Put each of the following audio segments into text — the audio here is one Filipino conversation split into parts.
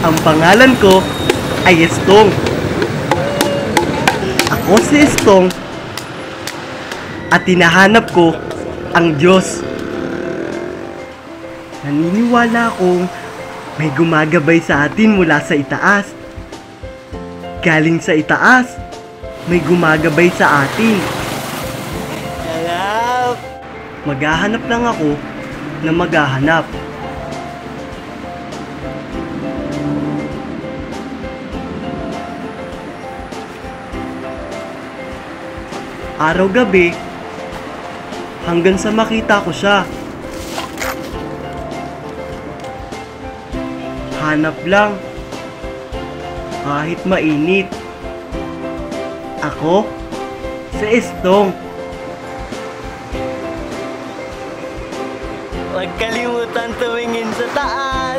Ang pangalan ko ay Estong. Ako si Estong at tinahanap ko ang Diyos. Naniniwala akong may gumagabay sa atin mula sa itaas. Galing sa itaas, may gumagabay sa atin. Hello? Maghahanap lang ako na maghahanap. Araw-gabi, hanggang sa makita ko siya. Hanap lang, kahit mainit. Ako, si Estong. Huwag kalimutan tumingin sa taas.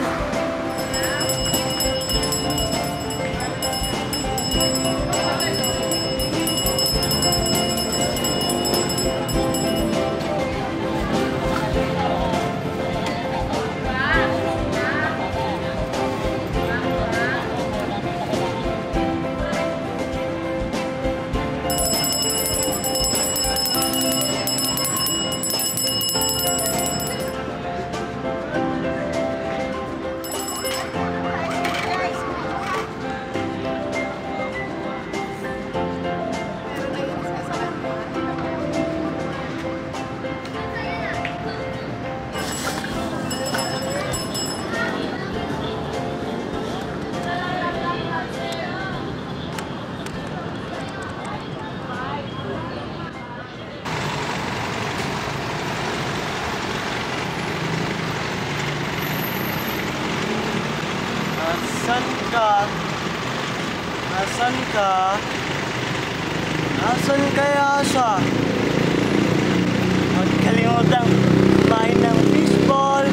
Asan ka? Asan ka? Asan kaya siya? Huwag kalimutan kumain ng fishball.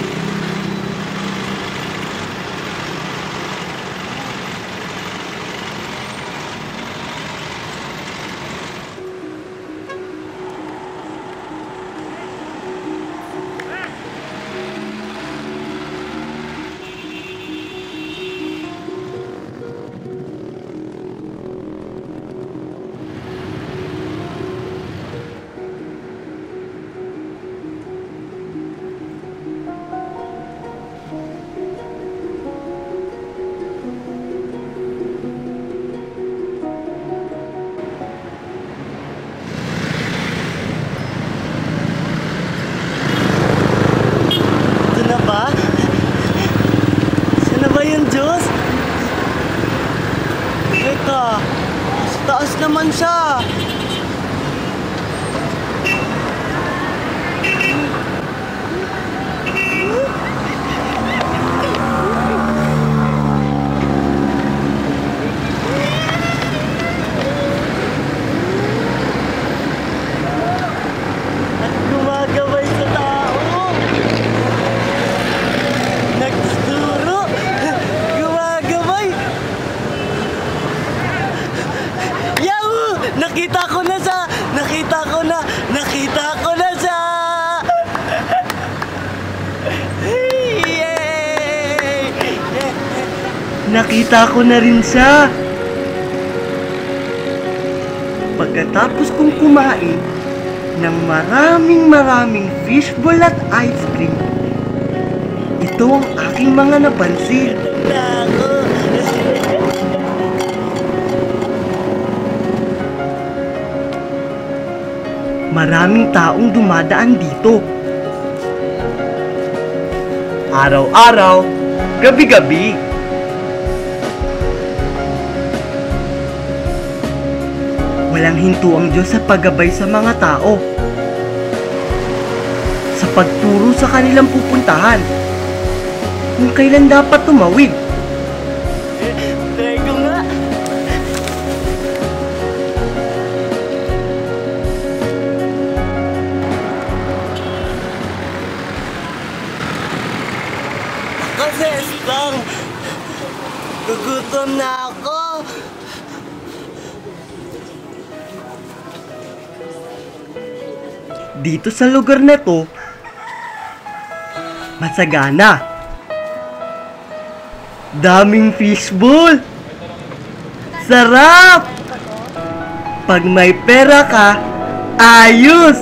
Taas naman siya. At gumagabay sa tao. Nagtuturo. Gumagabay. Yahoo! Nakita ko na siya! Nakita ko na siya! Yay! Nakita ko na rin siya. Pagkatapos kong kumain ng maraming fishball at ice cream, ito ang aking mga napansin. Nako! Maraming taong dumadaan dito. Araw-araw, gabi-gabi. Walang hinto ang Diyos sa paggabay sa mga tao, sa pagturo sa kanilang pupuntahan, kung kailan dapat tumawid. Try ko nga! Kasi Estong, gugutom na ako. Dito sa lugar na to, masagana. daming fishball. Sarap! Pag may pera ka, ayos!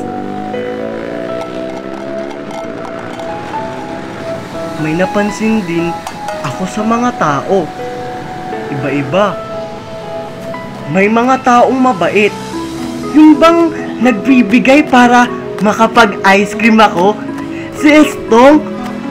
May napansin din ako sa mga tao. Iba-iba. May mga taong mabait. Yung bang nagbibigay para makapag-ice cream ako? Si Estong.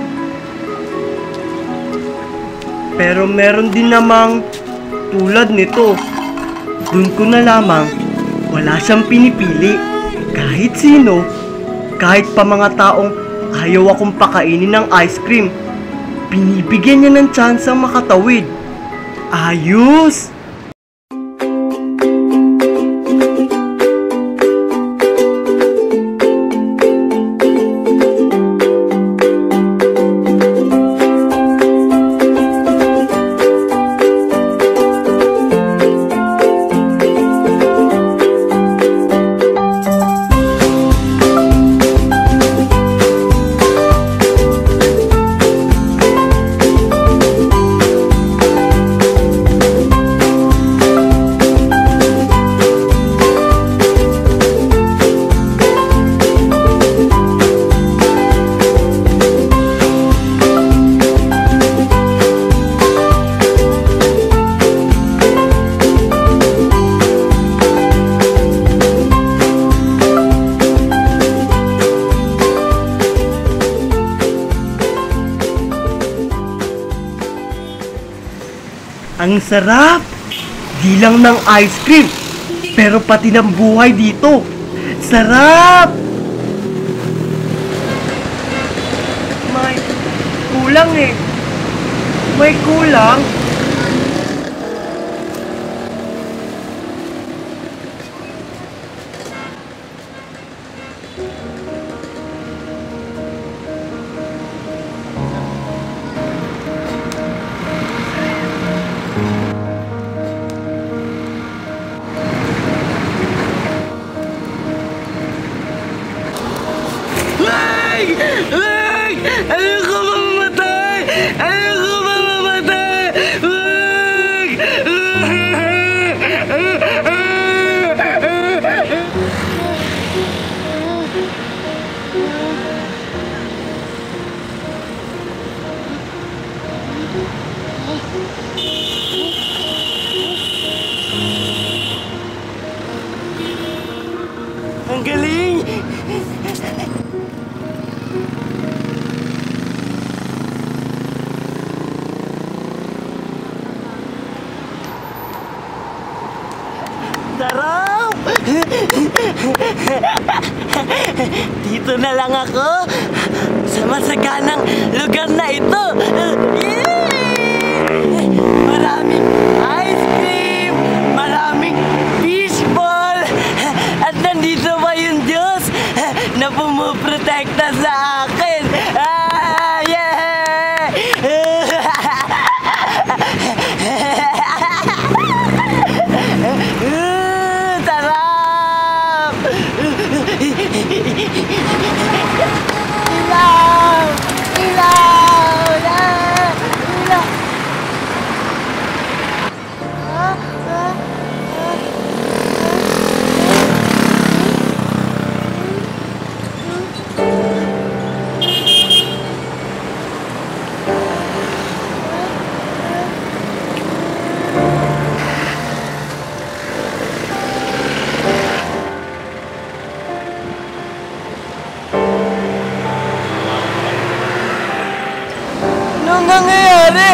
Pero meron din namang tulad nito. Doon ko na lamang wala siyang pinipili. Kahit sino, kahit pa mga taong ayaw akong pakainin ng ice cream, binibigyan niya ng tsansang makatawid. Ayos! Ang sarap! Di lang ng ice cream, pero pati ng buhay dito. Sarap! May kulang eh. May kulang. Ayoko mamamatay! Ayoko mamamatay! Ang galing! Sarap! Dito na lang ako sa masaganang lugar na ito. Maraming ice cream, maraming fishball, at nandito pa yung Diyos na pumuprotekta sa akin. Anong nangyayari?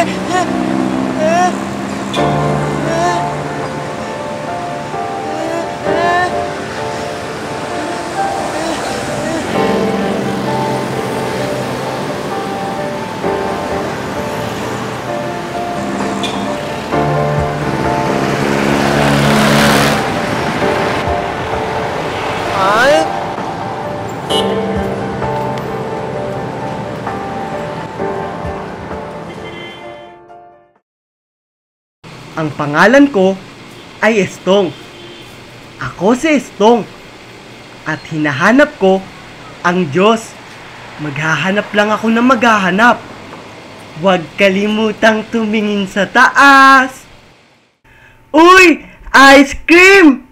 Ang pangalan ko ay Estong. Ako si Estong. At hinahanap ko ang Diyos. Maghahanap lang ako ng maghahanap. Huwag kalimutang tumingin sa taas. Uy! Ice cream!